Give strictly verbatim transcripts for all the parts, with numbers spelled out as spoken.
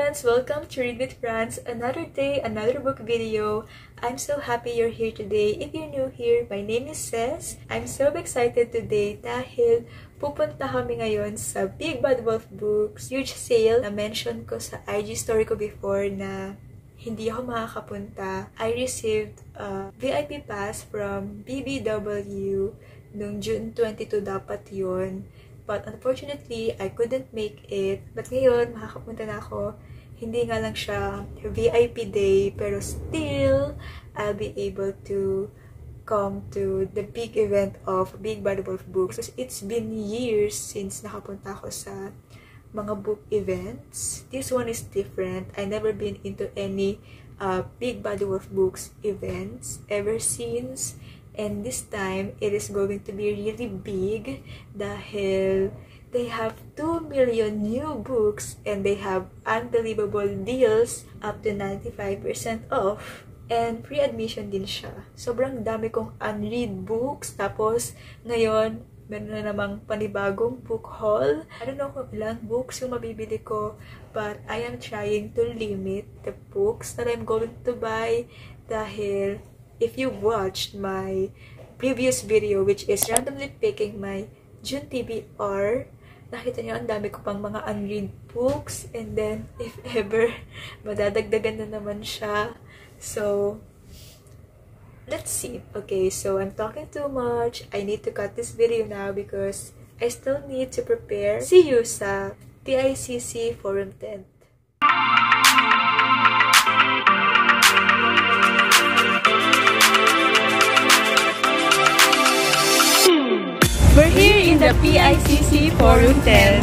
friends! Welcome to Read with France. Another day, another book video. I'm so happy you're here today. If you're new here, my name is Ces. I'm so excited today dahil pupunta kami ngayon sa Big Bad Wolf Books huge sale na mention ko sa I G story ko before na hindi ako makakapunta. I received a V I P pass from B B W noong June twenty-second dapat yun. But unfortunately, I couldn't make it. But ngayon, makakapunta na ako. Hindi nga lang siya V I P day, pero still, I'll be able to come to the big event of Big Bad Wolf Books. It's been years since nakapunta ako sa mga book events. This one is different. I never been into any uh, Big Bad Wolf Books events ever since. And this time, it is going to be really big dahil they have two million new books and they have unbelievable deals up to ninety-five percent off. And free admission din siya. Sobrang dami kong unread books. Tapos, ngayon, meron na namang panibagong book haul. I don't know kung ilang books yung mabibili ko, but I am trying to limit the books that I'm going to buy dahil if you watched my previous video, which is randomly picking my June T B R, nakita niyo ang dami ko pang mga unread books. And then, if ever, madadagdagan na naman siya. So, let's see. Okay, so I'm talking too much. I need to cut this video now because I still need to prepare. See you sa P I C C Forum tent. We're here in the P I C C Forum tent.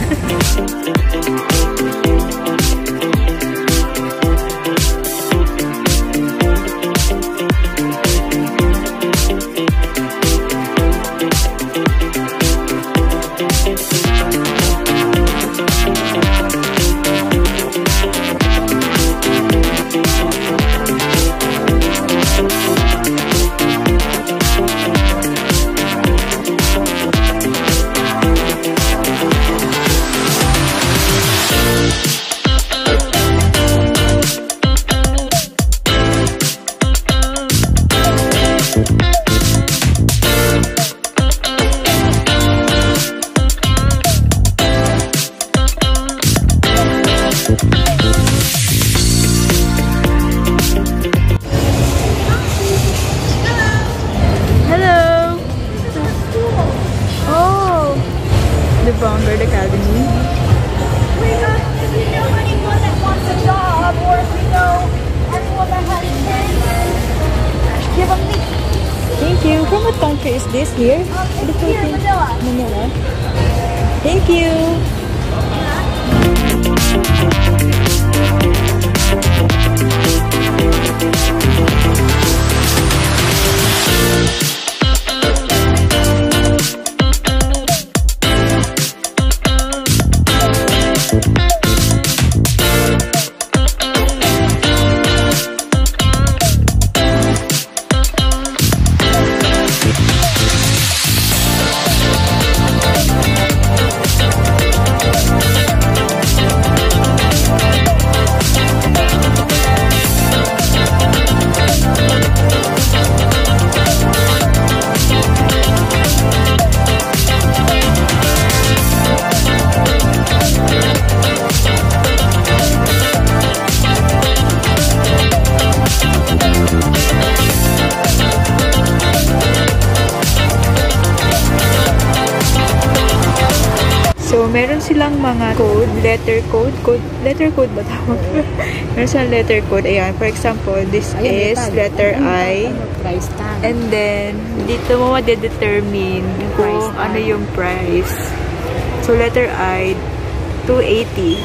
Vanguard Academy. We got, if you know anyone that wants a job, or if you know anyone that has kids, give them me. Thank you. From what country is this here? Um, it's here, Manila. Manila. Thank you. So, meron silang mga code, letter code, code letter code ba tawag? Meron silang letter code. Ayan, for example, this is letter I. And then, dito mo ma-determine kung ano yung price. So, letter I, two eighty.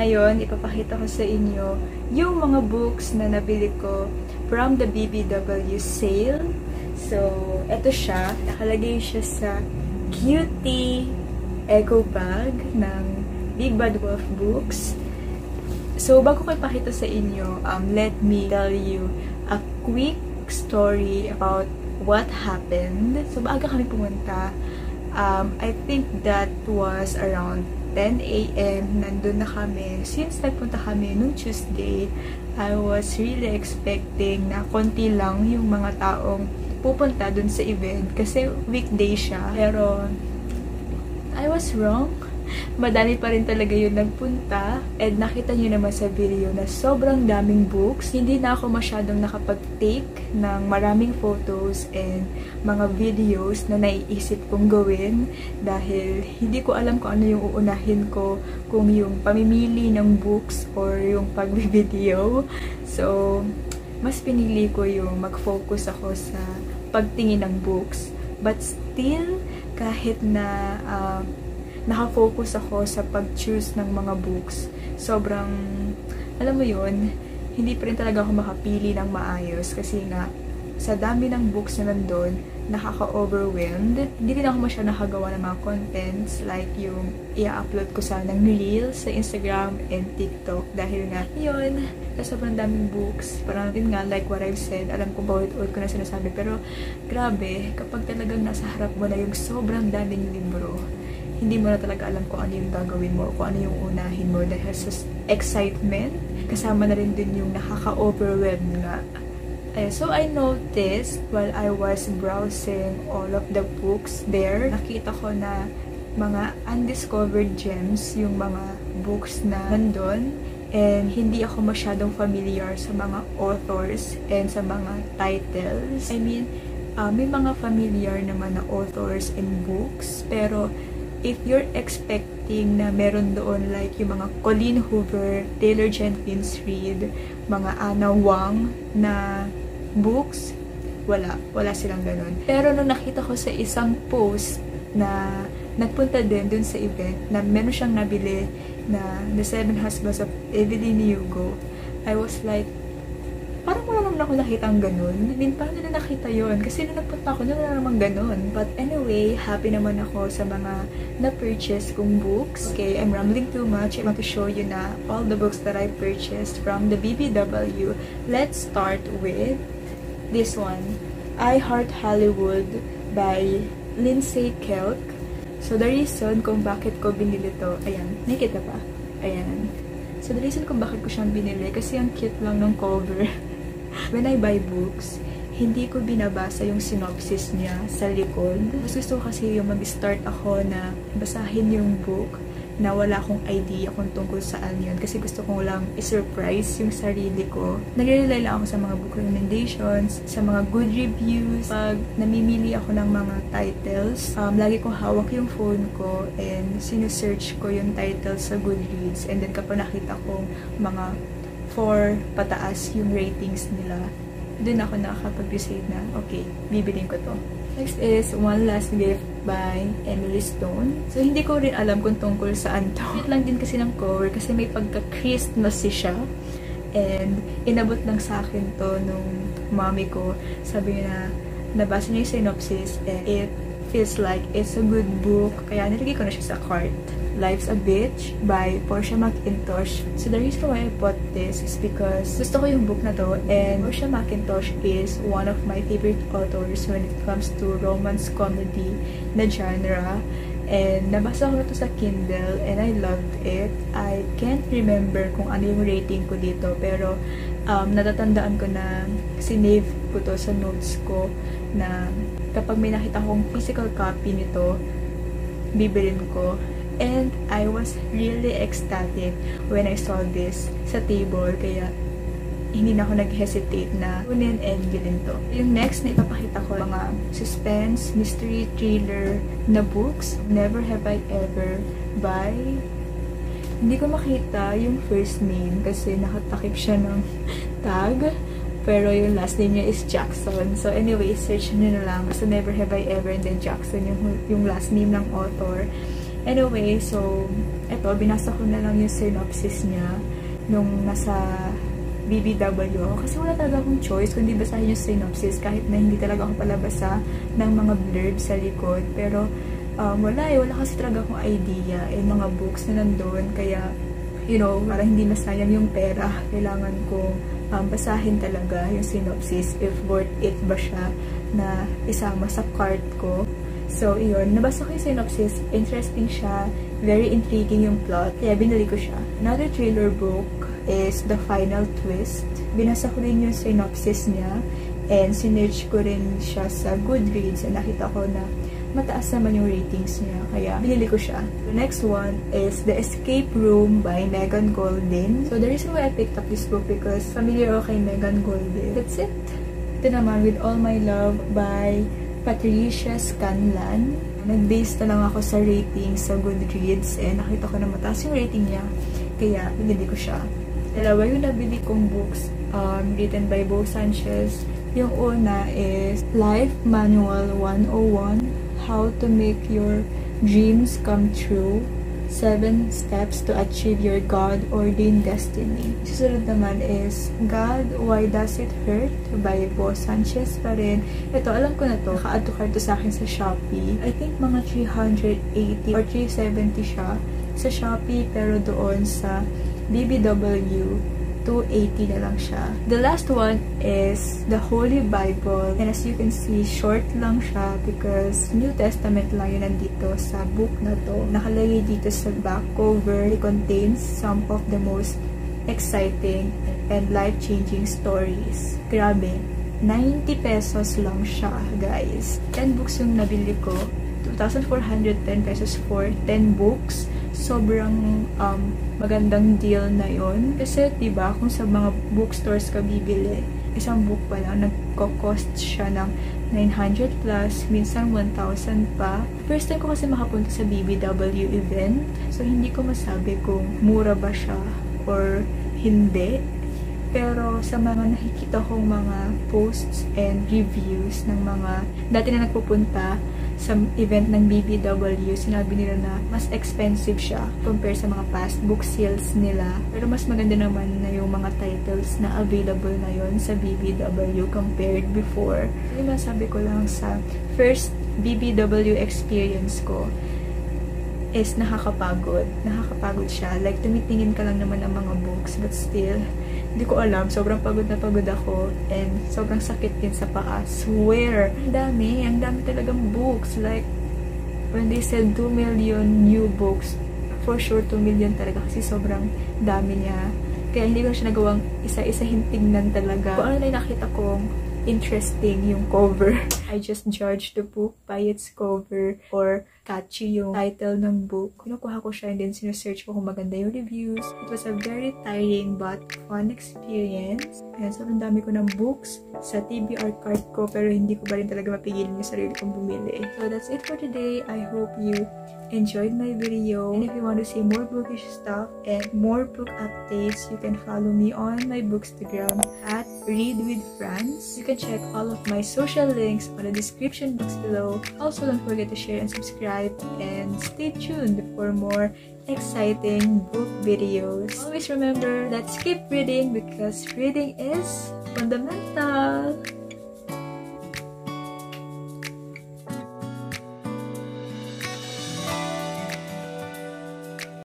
ngayon, ipapakita ko sa inyo yung mga books na nabili ko from the B B W sale. So, eto siya. Nakalagay siya sa cutie eco bag ng Big Bad Wolf Books. So, bago ko ipakita sa inyo, um, let me tell you a quick story about what happened. So, maaga kami pumunta. Um, I think that was around ten A M Nandun na kami. Since nagpunta kami nung Tuesday, I was really expecting na konti lang yung mga taong pupunta dun sa event kasi weekday siya. Pero, I was wrong. Madami pa rin talaga yung nagpunta. And nakita nyo naman sa video na sobrang daming books. Hindi na ako masyadong nakapag-take ng maraming photos and mga videos na naiisip kong gawin dahil hindi ko alam kung ano yung uunahin ko, kung yung pamimili ng books or yung pag-video. So, mas pinili ko yung mag-focus ako sa pagtingin ng books. But still, kahit na uh, nakafocus ako sa pag-choose ng mga books, sobrang, alam mo yun, hindi pa rin talaga ako makapili ng maayos kasi nga, sa dami ng books na nandun, nakaka-overwhelmed. Hindi rin ako masyadong nakagawa ng mga contents like yung i-upload ko sana ng reels sa Instagram and TikTok dahil nga, yun, sa sobrang daming books. Parang din nga, like what I've said, alam ko bawat-ulit ko na sinasabi, pero grabe, kapag talagang nasa harap mo na yung sobrang daming libro, hindi mo na talaga alam kung ano yung gagawin mo, kung ano yung unahin mo dahil sa excitement. Kasama na rin din yung nakaka-overwhelm nga. Ay, so, I noticed while I was browsing all of the books there, nakita ko na mga undiscovered gems yung mga books na nandun. And hindi ako masyadong familiar sa mga authors and sa mga titles. I mean, uh, may mga familiar naman na authors and books, pero if you're expecting na meron doon like yung mga Colleen Hoover, Taylor Jenkins Reid, mga Anna Wang na books, wala. Wala silang ganun. Pero nung nakita ko sa isang post na nagpunta din dun sa event, na meron siyang nabili na The Seven Husbands of Evelyn Hugo, I was like, parang wala naman ako nakitang ganun. I mean, parang nila nakita yun. Kasi nung nagpunta ako, wala naman ganun. But anyway, happy naman ako sa mga na-purchase kong books. Okay, I'm rambling too much. I want to show you na all the books that I purchased from the B B W. Let's start with this one, I Heart Hollywood by Lindsay Kelk. So, the reason kung bakit ko binili to, ayan, nakikita pa? Ayan. So, the reason kung bakit ko siyang binili, kasi ang cute lang ng cover. When I buy books, hindi ko binabasa yung synopsis niya sa likod. Mas gusto ko kasi yung mag-start ako na basahin yung book na wala akong idea kung tungkol saan yun. Kasi gusto kong lang i-surprise yung sarili ko. Nag-rely lang ako sa mga book recommendations, sa mga good reviews. Pag namimili ako ng mga titles, um, lagi kong hawak yung phone ko and sinusearch ko yung titles sa Goodreads. And then kapag nakita kong mga four pataas yung ratings nila, dun ako nakakapag-decide na, okay, bibilin ko to. Next is One Last Gift by Emily Stone. So, hindi ko rin alam kung tungkol saan to. Wait lang din kasi ng cover kasi may pagka-Christmassy siya. And, inabot lang sa akin to nung mommy ko. Sabi niya na nabasa niya yung synopsis and it feels like it's a good book. Kaya nilagay ko na siya sa cart. Life's a Bitch by Portia McIntosh. So, the reason why I bought this is because gusto ko yung book na to, and Portia McIntosh is one of my favorite authors when it comes to romance comedy na genre. And nabasa ko na to sa Kindle and I loved it. I can't remember kung ano yung rating ko dito, pero um, natatandaan ko na sinave ko to sa notes ko na kapag may nakita akong physical copy nito, bibilin ko. And I was really ecstatic when I saw this sa table, kaya hindi na ako nag-hesitate na kunin and bilhin to. Yung next na ipapakita ko, mga suspense, mystery, thriller na books. Never Have I Ever by... Hindi ko makita yung first name kasi nakatakip siya ng tag. Pero yung last name niya is Jackson. So anyway, search nyo na lang. So Never Have I Ever and then Jackson yung, yung last name ng author. Anyway, so, eto, binasa ko na lang yung synopsis niya nung nasa B B W ako. Kasi wala talaga akong choice kundi basahin yung synopsis kahit na hindi talaga ako palabasa ng mga blurb sa likod. Pero, um, wala eh. Wala kasi talaga akong idea eh, mga books na nandun. Kaya, you know, para hindi masayang yung pera, kailangan ko um, basahin talaga yung synopsis if worth it ba siya na isama sa cart ko. So, iyon. Nabasa ko yung synopsis. Interesting siya. Very intriguing yung plot. Kaya binili ko siya. Another thriller book is The Final Twist. Binasa ko rin yung synopsis niya. And sinerch ko rin siya sa Goodreads. And nakita ko na mataas naman yung ratings niya. Kaya binili ko siya. The next one is The Escape Room by Megan Goldin. So, the reason why I picked up this book because familiar ako kay Megan Goldin. That's it. Ito naman, With All My Love by Patricia Scanlan. Nag-base na lang ako sa rating sa Goodreads and nakita ko na mataas yung rating niya. Kaya, binili ko siya. Dalawa yung nabili kong books um, written by Bo Sanchez. Yung una is Life Manual one oh one, How to Make Your Dreams Come True. Seven Steps to Achieve Your God-Ordained Destiny. Susunod naman is God, Why Does It Hurt? By Bo Sanchez pa rin. Ito, alam ko na to. Naka-add to cart to sa akin sa Shopee. I think mga three hundred eighty or three seventy siya sa Shopee, pero doon sa B B W, two eighty na lang siya. The last one is The Holy Bible. And as you can see, short lang siya because New Testament lang yun nandito sa book na to. Nakalagay dito sa back cover. It contains some of the most exciting and life-changing stories. Grabe. ninety pesos lang siya, guys. ten books yung nabili ko. two thousand four hundred ten pesos for ten books. Sobrang um, magandang deal na yon. Kasi, diba, kung sa mga bookstores ka bibili, isang book pa lang, nagko-cost siya ng nine hundred plus, minsan one thousand pa. First time ko kasi makapunta sa B B W event, so hindi ko masabi kung mura ba siya or hindi. Pero sa mga nakikita kong mga posts and reviews ng mga dati na nagpupunta sa event ng B B W, sinabi nila na mas expensive siya compare sa mga past book sales nila. Pero mas maganda naman na yung mga titles na available na yon sa B B W compared before. Yung masabi ko lang sa first B B W experience ko is nakakapagod. Nakakapagod siya. Like, tumitingin ka lang naman ng mga books, but still, hindi ko alam. Sobrang pagod na pagod ako and sobrang sakit din sa paa. Swear! Ang dami. Ang dami talagang books. Like, when they said two million new books, for sure two million talaga kasi sobrang dami niya. Kaya hindi ko siya nagawang isa-isahin tingnan talaga. Kung ano na nakita kong interesting yung cover, I just judge the book by its cover or catchy yung title ng book. Kinukuha ko siya and then sinesearch ko kung maganda yung reviews. It was a very tiring but fun experience. And sobrang dami ko ng books sa T B R cart ko pero hindi ko ba rin talaga mapigilin yung sarili kong bumili. So that's it for today. I hope you enjoyed my video. And if you want to see more bookish stuff and more book updates, you can follow me on my bookstagram at readwithfrance. You can check all of my social links on the description box below. Also, don't forget to share and subscribe and stay tuned for more exciting book videos. Always remember, let's keep reading because reading is fundamental.